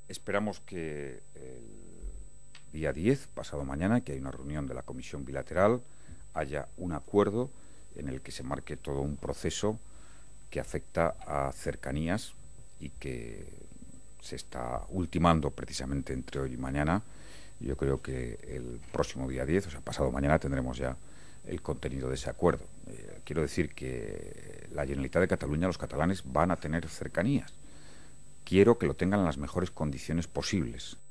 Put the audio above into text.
Esperamos que el día 10, pasado mañana, que hay una reunión de la Comisión Bilateral, haya un acuerdo en el que se marque todo un proceso que afecta a cercanías y que se está ultimando precisamente entre hoy y mañana. Yo creo que el próximo día 10, o sea, pasado mañana, tendremos ya el contenido de ese acuerdo. Quiero decir que la Generalitat de Cataluña, los catalanes, van a tener cercanías. Quiero que lo tengan en las mejores condiciones posibles.